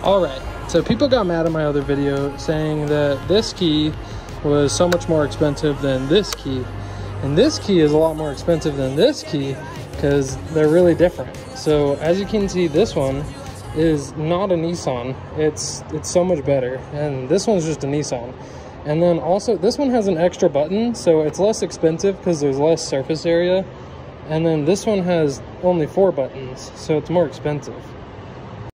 Alright, so people got mad at my other video saying that this key was so much more expensive than this key. And this key is a lot more expensive than this key because they're really different. So as you can see, this one is not a Nissan. It's so much better. And this one's just a Nissan. And then also this one has an extra button, so it's less expensive because there's less surface area. And then this one has only 4 buttons, so it's more expensive.